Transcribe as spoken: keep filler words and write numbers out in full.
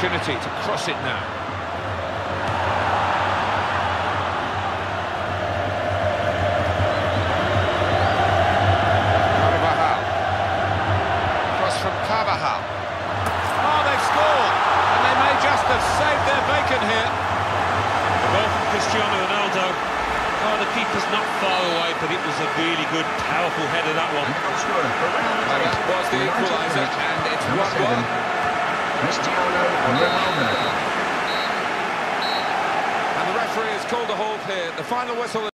opportunity to cross it now. Oh, they've scored, and they may just have saved their bacon here. The goal from Cristiano Ronaldo. Oh, the keeper's not far away, but it was a really good, powerful header, that one. And that was the equalizer, and it's one one. Cristiano Ronaldo. And the referee has called a halt here. The final whistle.